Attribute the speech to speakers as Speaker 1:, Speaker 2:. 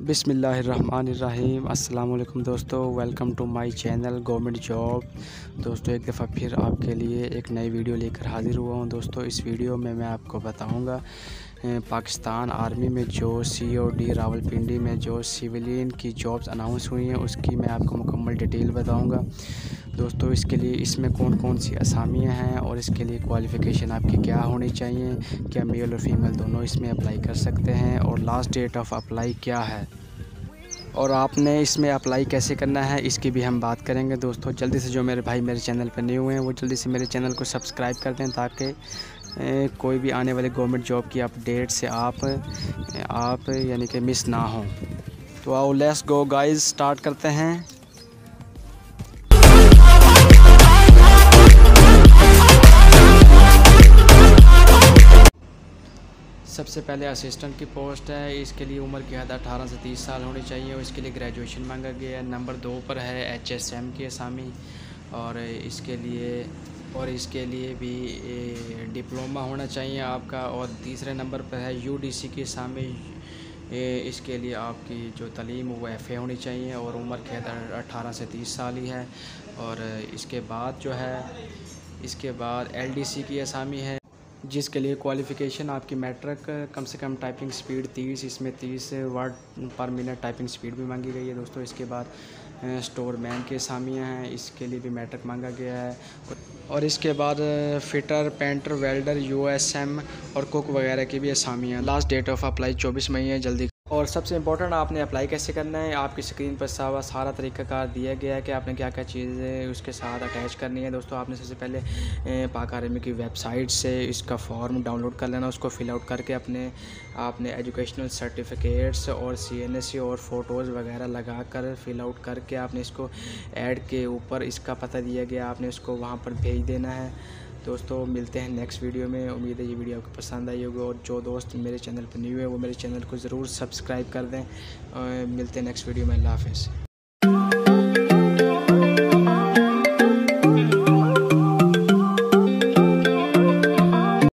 Speaker 1: बिस्मिल्लाहिर्रहमानिर्रहीम। अस्सलाम वालेकुम दोस्तों, welcome to my channel government job. दोस्तों एक दफ़ा फिर आपके लिए एक नई वीडियो लेकर हाज़िर हुआ हूं। दोस्तों इस वीडियो में मैं आपको बताऊंगा पाकिस्तान आर्मी में जो COD रावलपिंडी में जो सिविलियन की जॉब्स अनाउंस हुई हैं उसकी मैं आपको मुकम्मल डिटेल बताऊंगा। दोस्तों इसके लिए इसमें कौन कौन सी असामियाँ हैं और इसके लिए क्वालिफ़िकेशन आपकी क्या होनी चाहिए, क्या मेल और फीमेल दोनों इसमें अप्लाई कर सकते हैं और लास्ट डेट ऑफ अप्लाई क्या है और आपने इसमें अप्लाई कैसे करना है, इसकी भी हम बात करेंगे। दोस्तों जल्दी से जो मेरे भाई मेरे चैनल पर न्यू हैं वो जल्दी से मेरे चैनल को सब्सक्राइब कर दें ताकि कोई भी आने वाले गवर्नमेंट जॉब की अपडेट से आप यानी कि मिस ना हो। तो आओ लेट्स गो गाइस, स्टार्ट करते हैं। सबसे पहले असिस्टेंट की पोस्ट है। इसके लिए उम्र की हद 18 से 30 साल होनी चाहिए और इसके लिए ग्रेजुएशन मांगा गया है। नंबर 2 पर है HSM की असामी और इसके लिए भी डिप्लोमा होना चाहिए आपका। और तीसरे नंबर पर है UDC की असामी। इसके लिए आपकी जो तालीम वो FA होनी चाहिए और उम्र की हद 18 से 30 साल ही है। और इसके बाद LDC की असामी है जिसके लिए क्वालिफ़िकेशन आपकी मैट्रिक, कम से कम टाइपिंग स्पीड 30, इसमें 30 वर्ड पर मिनट टाइपिंग स्पीड भी मांगी गई है दोस्तों। इसके बाद स्टोर मैन के असामियाँ हैं, इसके लिए भी मैट्रिक मांगा गया है। और इसके बाद फिटर, पेंटर, वेल्डर, USM और कुक वगैरह की भी असामियाँ। लास्ट डेट ऑफ अप्लाई 24 मई है, जल्दी। और सबसे इम्पोर्टेंट आपने अप्लाई कैसे करना है, आपकी स्क्रीन पर सारा तरीक़ाकार दिया गया है कि आपने क्या क्या चीज़ें उसके साथ अटैच करनी है। दोस्तों आपने सबसे पहले पाक आर्मी की वेबसाइट से इसका फॉर्म डाउनलोड कर लेना, उसको फिल आउट करके आपने एजुकेशनल सर्टिफिकेट्स और CNSE और फ़ोटोज़ वगैरह लगा कर फिल आउट करके आपने इसको ऐड के ऊपर इसका पता दिया गया, आपने उसको वहाँ पर भेज देना है। दोस्तों मिलते हैं नेक्स्ट वीडियो में। उम्मीद है ये वीडियो आपको पसंद आई होगी और जो दोस्त मेरे चैनल पर न्यू है वो मेरे चैनल को ज़रूर सब्सक्राइब कर दें। मिलते हैं नेक्स्ट वीडियो में। अल्लाह हाफ़िज़।